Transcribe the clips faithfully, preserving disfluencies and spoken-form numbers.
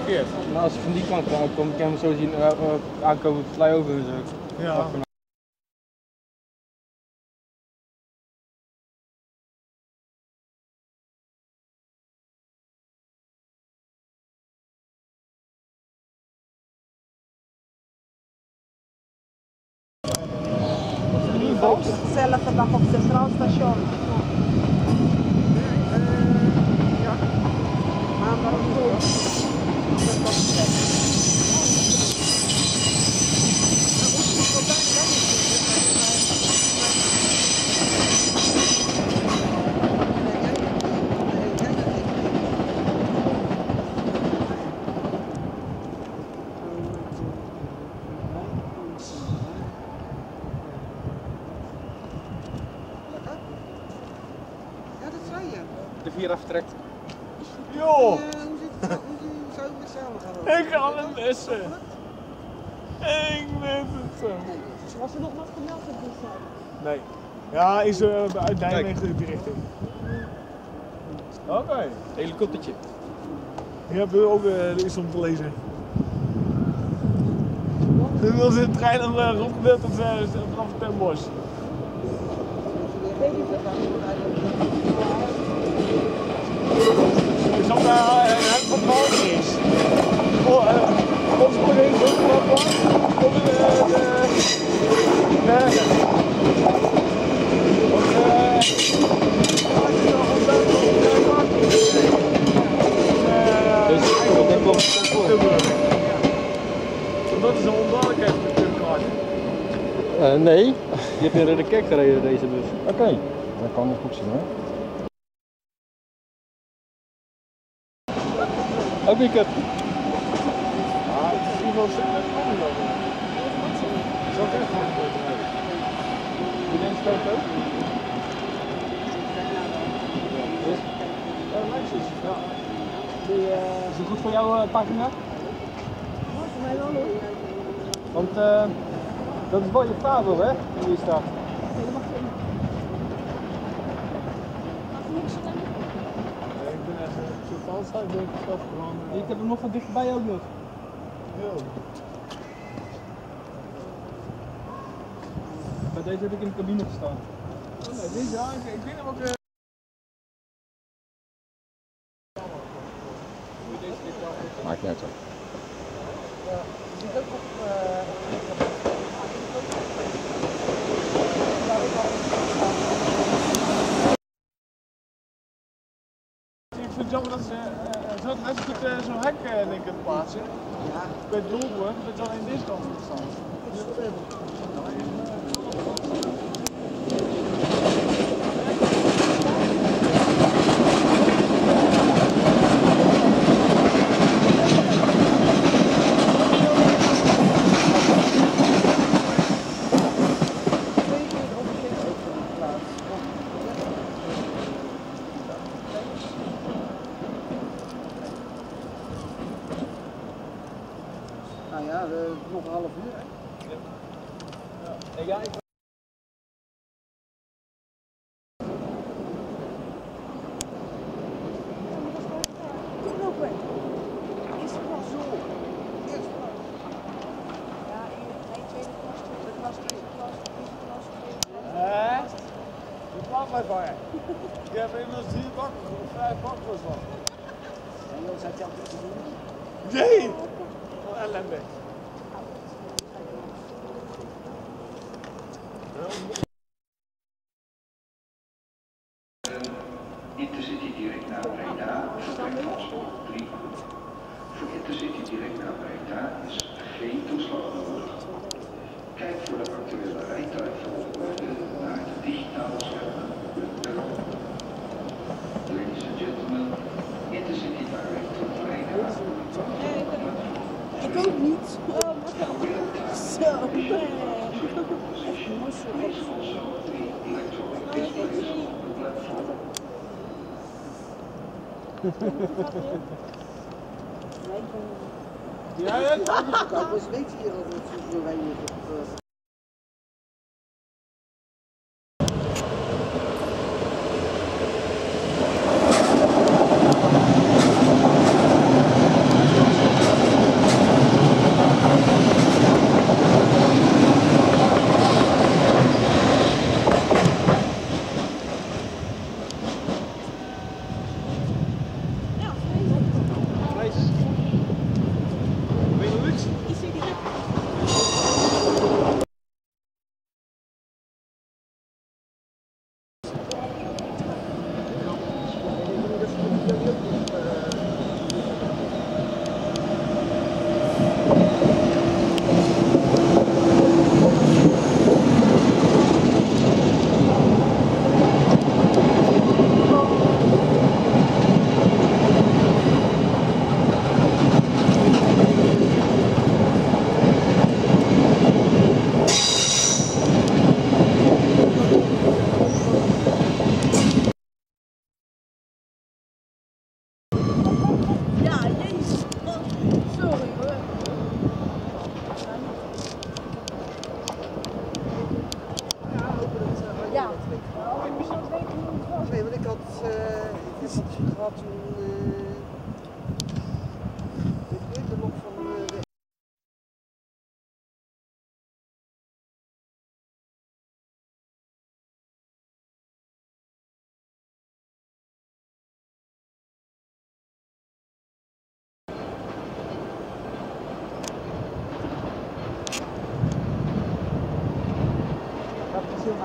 geparkeerd. Nou, als je van die kant komt, kan je hem zo zien uh, uh, aankomen op flyover en zo. Ja. Ook dezelfde dag op Centraal Station. Ja. Maar waarom zo? De vier aftrekt. Joh! Uh, hoe zit het? Hoe zou je met samen gaan? Ik ga hem missen. Ik mis het zo. Was er nog wat gemeld op die zaak? Nee. Ja, is uh, uit Nijmegen die richting. Oké. Okay. Helikoptertje. Je hebt ook uh, iets om te lezen. Nu wil ze de trein aan uh, rondgedeeld tot uh, vanaf Den Bosch. Ik zat daar en het van het is. Oh, uh, ons voor deze ook wat was. Op de. Dat is een onduidelijkheid met de kaart. Uh, nee, je hebt in de kerk gereden deze bus. Oké, okay. Dat kan ik goed zien hoor. Ook weer kut. Ah, het is iemand zitten met de man lopen. Zo kan ik gewoon niet rijden. Wie denkt dat ook? Ja, Lexus. Ja. Die, uh, is het goed voor jouw uh, pagina? Ja, voor mij wel hoor. Want uh, dat is wel je vader, hè? Die hier staat. Nee, dat mag je niet. Mag je niks stemmen? Nee, ik ben echt zo vals uit, denk ik zelf gewoon. Uh... Ik heb hem nog van dichtbij ook nog. Yo. Bij deze heb ik in de cabine gestaan. Oh nee, deze, ja, ik, ik weet hem ook. Uh... Maakt niet uit zo. Ja, je ziet ook op. Uh, Ik vind het jammer dat ze uh, zo net goed uh, zo'n hek uh, denk ik plaatsen. ja. Bij het doelwoord, dat is alleen deze kant van de stand. Nou ja, uh, nog een half uur. Hè? Ja. Ja, ik... Eerste klas. Zo. Eerste klas. Ja, nee, tweede klas, tweede klas, tweede klas, tweede klas, tweede klas. Hé? Dat mag mij van je. Ik heb inmiddels drie bakken, vijf bakken van. En Joost, had je al iets te doen? Nee! Wat ellende. Intercity direct naar Breda, vertrekt van spoor drie. Voor Intercity direct naar Breda is geen toeslag nodig. Kijk voor de actuele rijtuigvolgorde naar de digitale schermen. Ladies and gentlemen, Intercity direct to Breda. Ik ook niet. Oh, zo. Ja, ja. Ik was weet hier over het rijden.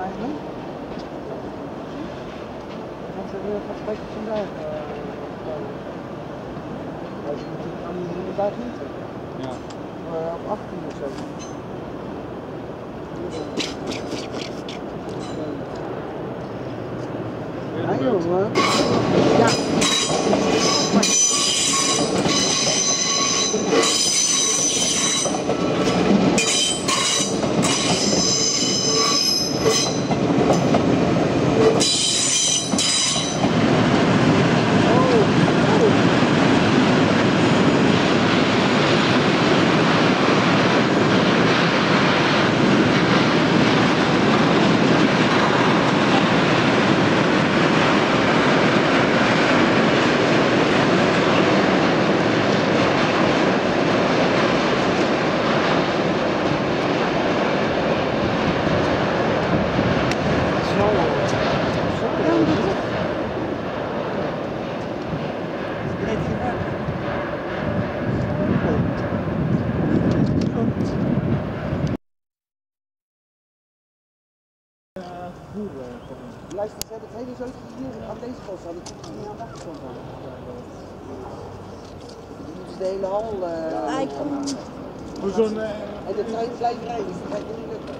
eigenlijk. Want ze willen van spreken vandaag. Als je natuurlijk aan die inderdaad niet. Ja. Maar op achttien of zo. Ja, jongen. Ja. Luister, ze hebben het hele zootje hier aan deze kant staan, dat komt niet aan de achterkant aan. Dan moeten ze de hele hal. Uh, Hij komt. Voor zo'n... Uh, en de trein blijft rijden, dus dat gaat niet lukken.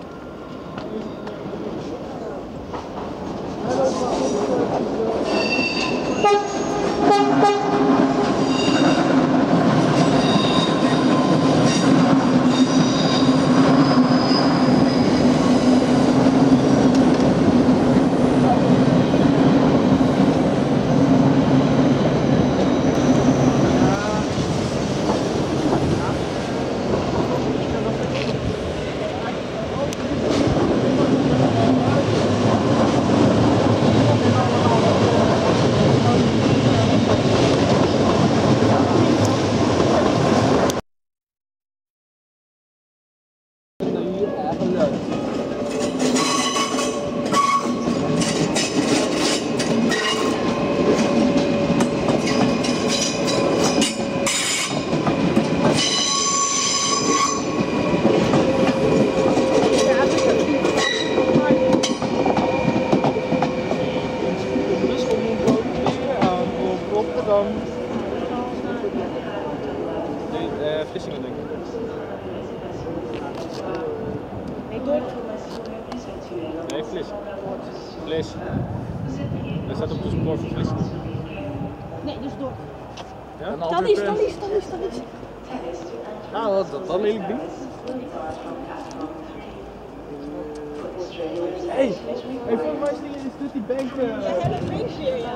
Vlissingen denk ik. Nee, Vlis. Vlis. Hij staat op de spoor voor Vlissingen. Nee, dus door. Ja? Dat is, dat is, dat is, dat is. Nou, wat dat dan lelijk ding? Hé, hey, hey, volgens mij is dit die bank. Uh... Ja, hele feestje, ja.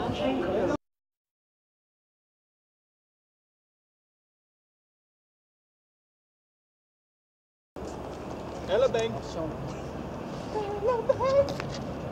Hello, bank. Hello, bank.